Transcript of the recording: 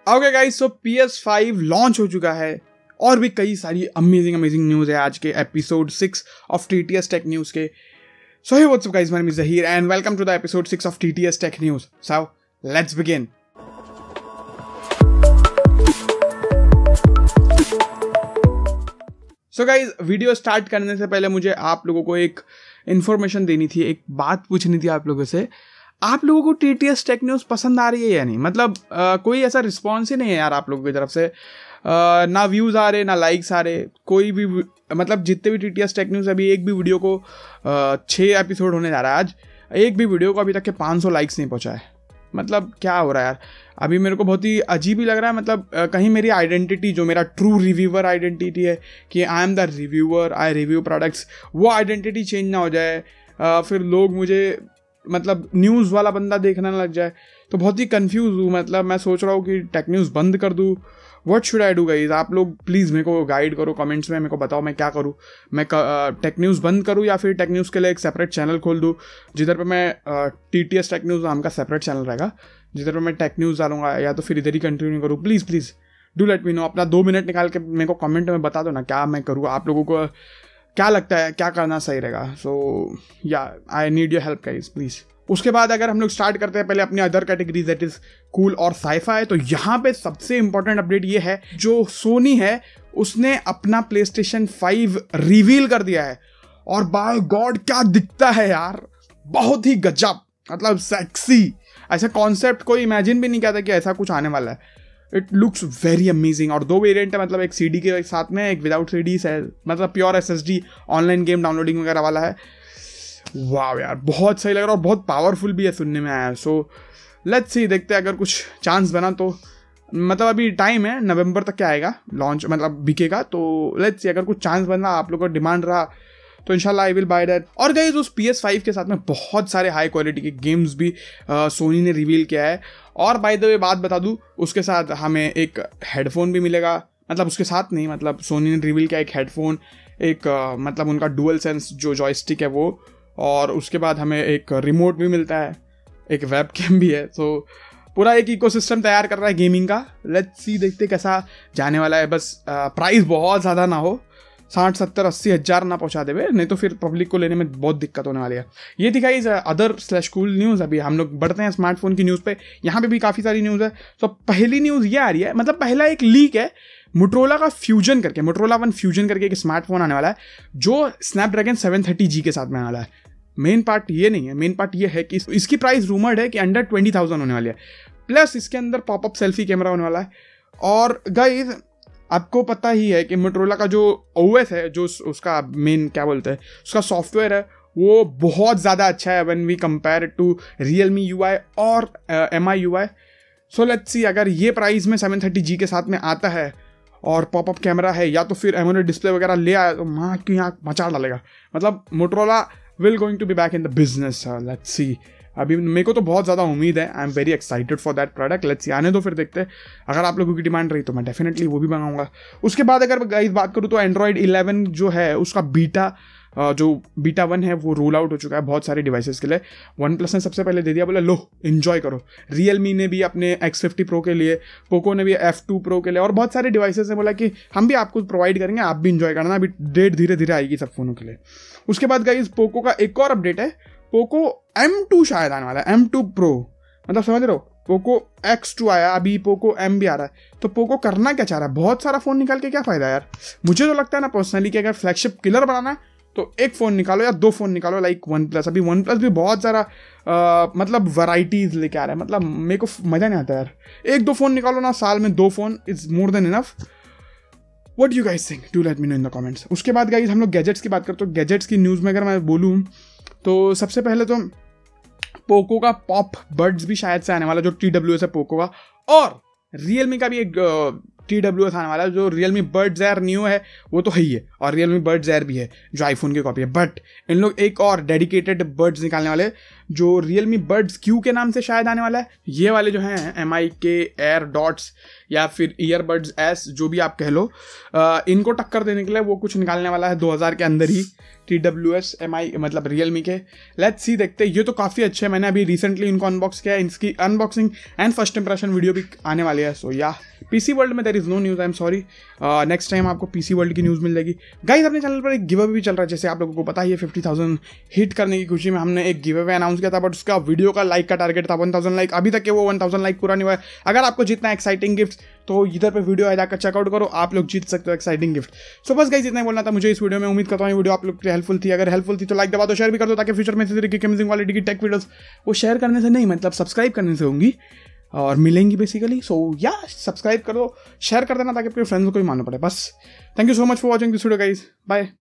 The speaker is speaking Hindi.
ओके गाइस, सो PS5 लॉन्च हो चुका है और भी कई सारी अमेजिंग न्यूज़ है आज के episode 6 of TTS tech news के। So hey what's up guys, my name is Zaheer and welcome to the episode 6 of TTS tech news. So let's begin. So guys, video start करने से पहले मुझे आप लोगों को एक इन्फॉर्मेशन देनी थी, एक बात पूछनी थी आप लोगों से। आप लोगों को TTS टेक न्यूज़ पसंद आ रही है या नहीं? मतलब कोई ऐसा रिस्पॉन्स ही नहीं है यार आप लोगों की तरफ से। ना व्यूज़ आ रहे, ना लाइक्स आ रहे, कोई भी मतलब जितने भी TTS टेक न्यूज़, अभी एक भी वीडियो को 6 एपिसोड होने जा रहा है आज, एक भी वीडियो को अभी तक के 500 लाइक्स नहीं पहुंचा है। मतलब क्या हो रहा है यार? अभी मेरे को बहुत ही अजीब ही लग रहा है। मतलब कहीं मेरी आइडेंटिटी, जो मेरा ट्रू रिव्यूअर आइडेंटिटी है कि I am the reviewer, I review products, वो आइडेंटिटी चेंज ना हो जाए। फिर लोग मुझे मतलब न्यूज़ वाला बंदा देखने लग जाए, तो बहुत ही कंफ्यूज हूँ। मतलब मैं सोच रहा हूँ कि टेक न्यूज़ बंद कर दूँ। What should I do guys? आप लोग प्लीज़ मेरे को गाइड करो कमेंट्स में, मेरे को बताओ मैं क्या करूँ। मैं टेक न्यूज़ बंद करूँ या फिर टेक न्यूज़ के लिए एक सेपरेट चैनल खोल दूँ, जिधर पे मैं TTS टेक न्यूज़ नाम का सेपरेट चैनल रहेगा, जिधर पे मैं टेक न्यूज़ डालूंगा, या तो फिर इधर ही कंटिन्यू करूँ। Please do let me know. अपना 2 मिनट निकाल के मेरे को कमेंट में बता दो ना क्या मैं करूँ। आप लोगों को क्या लगता है, क्या करना सही रहेगा? So yeah I need your help guys please. उसके बाद अगर हम लोग स्टार्ट करते हैं पहले अपनी other categories, that is cool और साइफाई, तो यहाँ पे सबसे इंपॉर्टेंट अपडेट ये है, जो सोनी है उसने अपना PlayStation 5 रिवील कर दिया है। और बाय गॉड क्या दिखता है यार, बहुत ही गजब, मतलब सेक्सी। ऐसा कॉन्सेप्ट कोई इमेजिन भी नहीं किया था कि ऐसा कुछ आने वाला है। It looks very amazing. और 2 वेरिएंट है, मतलब एक CD के साथ में, एक विदाउट CD है, मतलब pure SSD online game downloading वगैरह वाला है। वाह यार, बहुत सही लग रहा है और बहुत पावरफुल भी है, सुनने में आया। सो लेट्स सी, देखते हैं अगर कुछ चांस बना तो। मतलब अभी टाइम है, नवंबर तक क्या आएगा लॉन्च, मतलब बिकेगा। तो लेट्स सी, अगर कुछ चांस बना, आप लोगों का डिमांड रहा, तो इंशाल्लाह आई विल बाय दैट। और गाइस, उस PS5 के साथ में बहुत सारे हाई क्वालिटी के गेम्स भी सोनी ने रिवील किया है। और बाय द वे बात बता दूं, उसके साथ हमें एक हेडफोन भी मिलेगा। मतलब उसके साथ नहीं, मतलब सोनी ने रिवील किया एक हेडफोन, एक मतलब उनका डुअल सेंस जो जॉयस्टिक है वो, और उसके बाद हमें एक रिमोट भी मिलता है, एक वेब कैम भी है। तो पूरा एक इकोसिस्टम तैयार कर रहा है गेमिंग का। लेट्स सी, देखते कैसा जाने वाला है। बस प्राइस बहुत ज़्यादा ना हो, 60, 70, 80 हज़ार ना पहुंचा देवे, नहीं तो फिर पब्लिक को लेने में बहुत दिक्कत होने वाली है। ये थी गाइस अदर/कूल न्यूज़। अभी हम लोग बढ़ते हैं स्मार्टफोन की न्यूज़ पे। यहाँ पे भी काफ़ी सारी न्यूज़ है। तो पहली न्यूज़ ये आ रही है, मतलब पहला एक लीक है, मोटरोला का फ्यूजन करके, मोटरोला वन फ्यूजन करके एक स्मार्टफोन आने वाला है, जो स्नैपड्रैगन 730G के साथ में आने वाला है। मेन पार्ट ये नहीं है, मेन पार्ट ये है कि इसकी प्राइस रूमर्ड है कि अंडर 20,000 होने वाली है। प्लस इसके अंदर पॉपअप सेल्फी कैमरा होने वाला है। और गाइज, आपको पता ही है कि मोटरोला का जो OS है, जो उसका मेन क्या बोलते हैं, उसका सॉफ्टवेयर है, वो बहुत ज़्यादा अच्छा है when we compare to Realme UI और MI UI। So let's see, अगर ये प्राइस में 730G के साथ में आता है और पॉपअप कैमरा है, या तो फिर एमोलेड डिस्प्ले वगैरह ले आया, तो माँ की आँख मचा डालेगा। मतलब Motorola will going to be back in the business. Let's see. अभी मेरे को तो बहुत ज़्यादा उम्मीद है। I am very excited for that product. Let's see, आने दो, फिर देखते हैं। अगर आप लोगों की डिमांड रही तो मैं डेफिनेटली वो भी मंगाऊंगा। उसके बाद अगर गाइस बात करूँ तो Android 11 जो है, उसका जो बीटा 1 है, वो रोल आउट हो चुका है बहुत सारे डिवाइसेस के लिए। OnePlus ने सबसे पहले दे दिया, बोला लो एंजॉय करो। Realme ने भी अपने X50 Pro के लिए, पोको ने भी F2 Pro के लिए, और बहुत सारे डिवाइसेस ने बोला कि हम भी आपको प्रोवाइड करेंगे, आप भी इंजॉय करना। अभी डेट धीरे धीरे आएगी सब फोनों के लिए। उसके बाद गाइस, पोको का एक और अपडेट है, पोको M2 शायद आने वाला है, M2 Pro, मतलब समझ रहे हो। पोको X2 आया, अभी पोको M भी आ रहा है। तो पोको करना क्या चाह रहा है? बहुत सारा फोन निकाल के क्या फायदा यार? मुझे तो लगता है ना पर्सनली कि अगर फ्लैगशिप किलर बनाना है तो एक फ़ोन निकालो या 2 फ़ोन निकालो, लाइक OnePlus। अभी OnePlus भी बहुत सारा मतलब वैराइटीज़ लेके आ रहा है। मतलब मेरे को मज़ा नहीं आता यार। 1-2 फ़ोन निकालो ना, साल में 2 phone is more than enough. What you guys think? Do let me know in the comments. उसके बाद गाइस, हम लोग गैजेट्स की बात करते हो। गैजेट्स की न्यूज़ में अगर मैं बोलूँ तो सबसे पहले तो पोको का पॉप बड्स भी शायद से आने वाला, जो TWS है पोको का। और Realme का भी एक TWS आने वाला है। जो Realme Buds Air Neo है वो तो है ही है, और Realme Buds Air भी है जो आईफोन की कॉपी है, बट इन लोग एक और डेडिकेटेड बड्स निकालने वाले जो Realme Buds Q के नाम से शायद आने वाला है। ये वाले जो हैं MI के एयर डॉट्स या फिर ईयरबड्स S जो भी आप कह लो, इनको टक्कर देने के लिए वो कुछ निकालने वाला है 2000 के अंदर ही TWS MI मतलब Realme के। लेट्स सी, देखते हैं। ये तो काफ़ी अच्छे हैं, मैंने अभी रिसेंटली इनको अनबॉक्स किया है, इसकी unboxing and first impression video भी आने वाली है। सो या PC वर्ल्ड में there is no news, I am sorry. Next time आपको PC वर्ल्ड की न्यूज़ मिल जाएगी। गाइस अपने चैनल पर एक गिव अवे भी चल रहा है, जैसे आप लोगों को पता ही है 50,000 हिट करने की खुशी में हमने एक गिव अवे अनाउंस किया था, बट उसका वीडियो का लाइक का टारगेट था 1000 लाइक। अभी तक के वो 1000 लाइक पूरा नहीं हुआ है। अगर आपको जितना एक्साइटिंग गिफ्ट तो इधर पे वीडियो है, जाकर चेकआउट करो, आप लोग जीत सकते हो एक्साइटिंग गिफ्ट। सो बस गाइस इतना ही बोलना था मुझे इस वीडियो में। उम्मीद करता हूँ ये वीडियो आप लोग के लिए हेल्पफुल थी। अगर हेल्पफुल थी तो लाइक दबा दो, शेयर भी कर दो, ताकि फ्यूचर में इसी तरीके की अमेजिंग क्वालिटी की टेक वीडियोस वो शेयर करने से नहीं, मतलब सब्सक्राइब करने से होंगी और मिलेंगी बेसिकली। सो या सब्सक्राइब कर दो, शेयर कर देना, ताकि अपने फ्रेंड्स को भी मालूम पड़े। बस thank you so much for watching this video guys, bye.